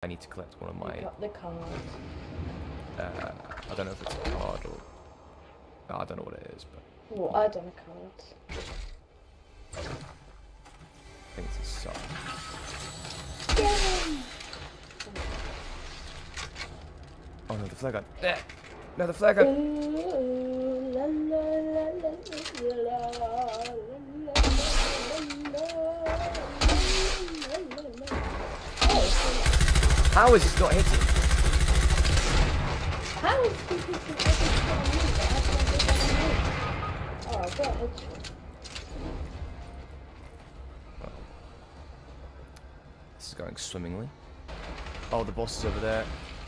I need to collect one of my... You got the card. I don't know if it's a card or... I don't know what it is, but... Well, I done a card. I think it's a sub. Yay! Oh no, the flare gun. No, the flare gun! How is this not hitting? How is this hitting every? Oh, I got a headshot. This is going swimmingly. Oh, the boss is over there.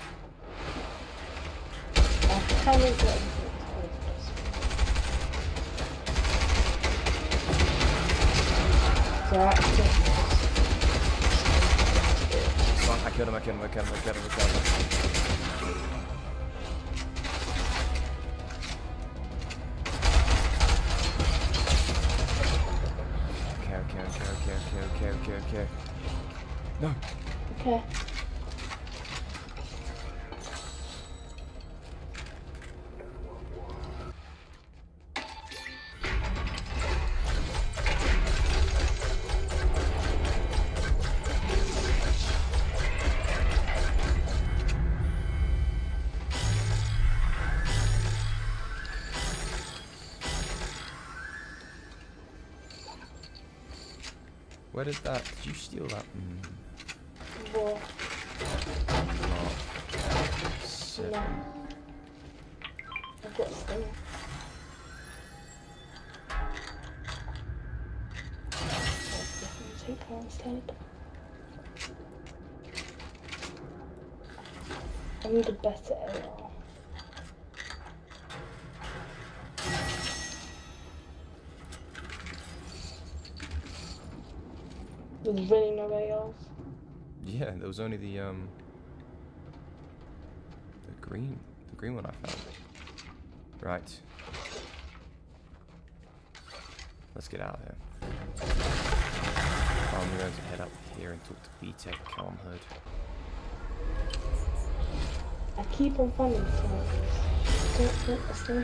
I cannot get into it. I killed him, I killed him, I killed him, I killed him, I killed him. Okay. No. Okay. Where did that? Did you steal that? What? Shit. No. I've got a stinger. Instead. I need a better AR. There's really no ARs. Yeah, there was only the green one I found. Right. Let's get out of here. I'm going to head up here and talk to B-Tech Calm Hood. I keep on finding snipers. Don't get a sniper.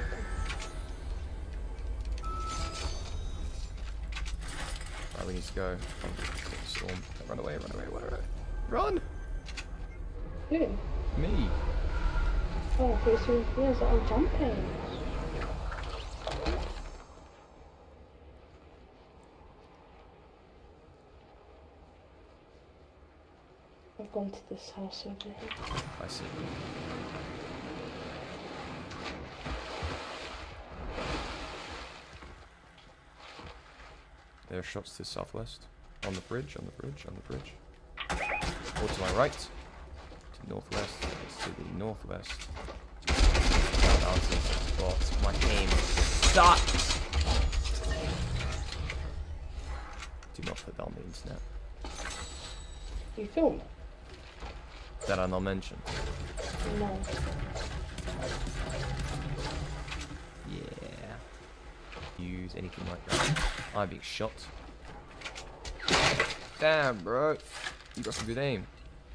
Right, we need to go. Storm. Run away, run away, run away. Run! Who? Me! Oh, pretty soon. Yes, I'm jumping. I've gone to this house over here. I see. There are shots to the southwest. On the bridge, on the bridge, on the bridge. Or to my right. To northwest. It's to the northwest. But my aim sucks! Do not put that on the internet. You film it? That I not mention. No. Yeah. Use anything like that. I'm being shot. Damn, bro. You got some good aim.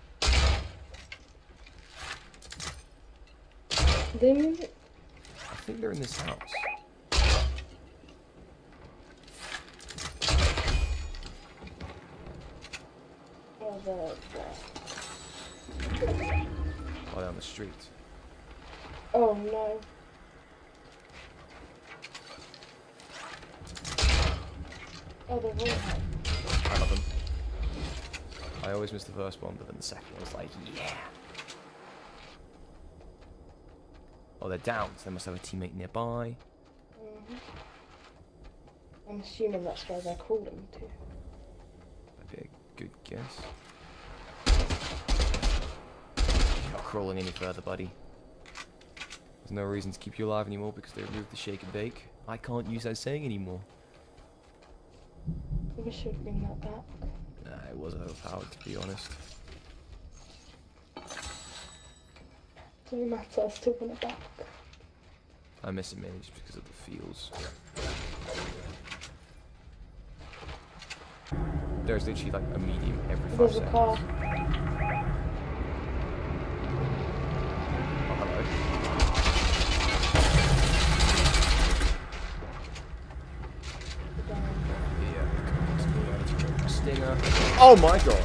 They move it? I think they're in this house. Oh, the Oh, they're on the street. Oh no. Oh, they're all home. I love them. I always miss the first one, but then the second one was like, yeah. Oh, they're down, so they must have a teammate nearby. I'm assuming that's where they're crawling to. That'd be a good guess. You're not crawling any further, buddy. There's no reason to keep you alive anymore because they removed the shake and bake. I can't use that saying anymore. We should bring that back. Nah, it was overpowered, to be honest. Doesn't matter, I still want it back. I miss it mainly just because of the feels. There's literally like a medium every 5 There's a seconds. car. Oh my god.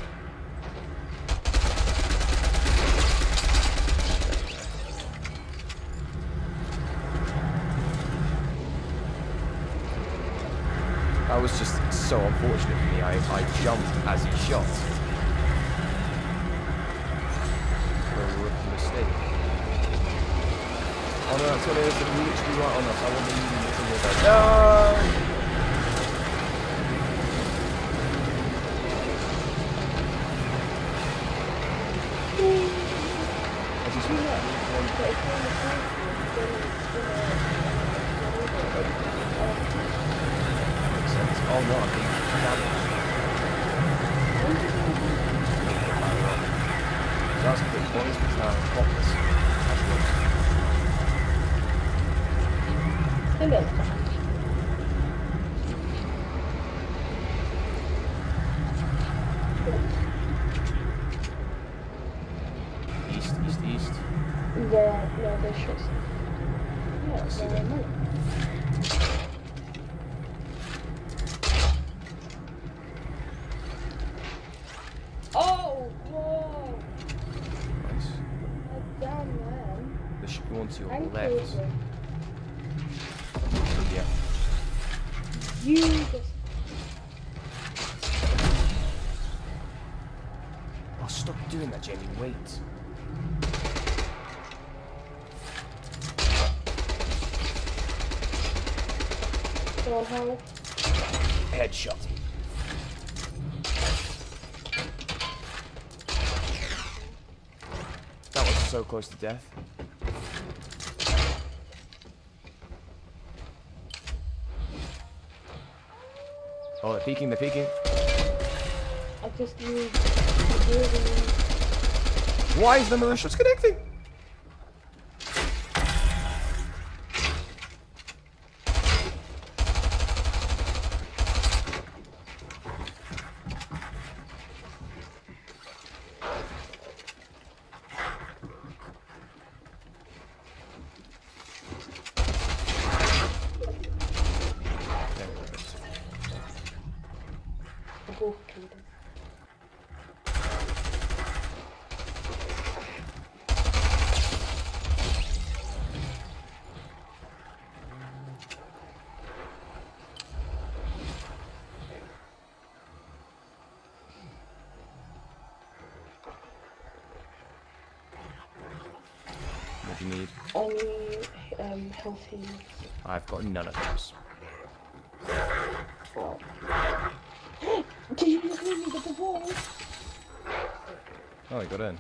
That was just so unfortunate for me. I jumped as he shot. A rookie mistake. Oh no, that's what it is. They're literally right on us. I want to leave him to the no! Oh no, I'm being damaged. That's good points, but now I'm hopeless. East. Yeah, no, they're just... Yeah, I see they're them. not. Oh, whoa! Nice. Down there. There should be one to your I'm left. crazy. Yeah. You just... Oh, stop doing that, Jamie. Wait. Go on, Howard. Headshot. That was so close to death. Oh, they're peeking, they're peeking. I just need... Why is the Mauritius connecting? What do you need? I need healthy. I've got none of those. Did you just leave me with the wall? Oh, he got in.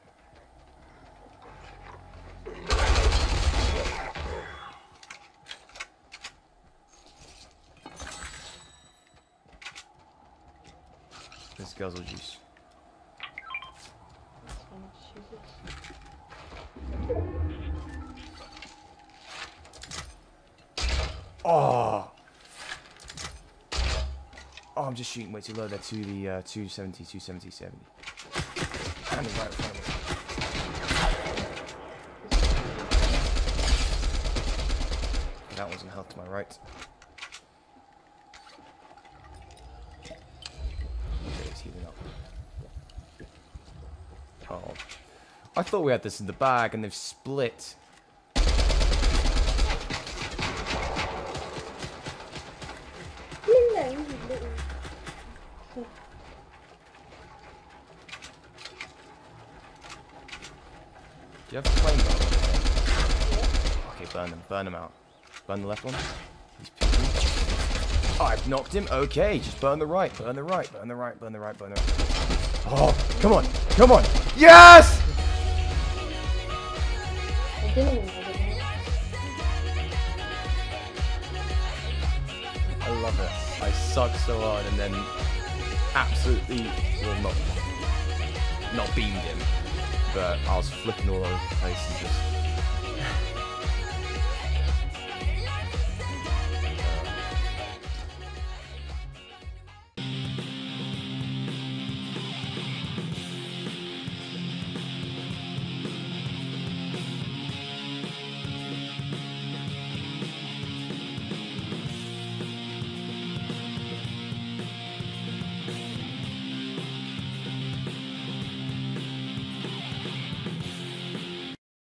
This guzzle juice. Oh! Oh, I'm just shooting way too low there to the 270, 270, 70. And right in front of me. That one's gonna help to my right. Okay, he's healing up. Oh. I thought we had this in the bag and they've split. Do you have a flame gun? Okay, burn them out. Burn the left one. He's peeking. Oh, I've knocked him. Okay, just burn the right, burn the right, burn the right, burn the right, burn the right. Oh, come on, come on. Yes! I love it. I sucked so hard and then absolutely, well, not beamed him, but I was flicking all over the place and just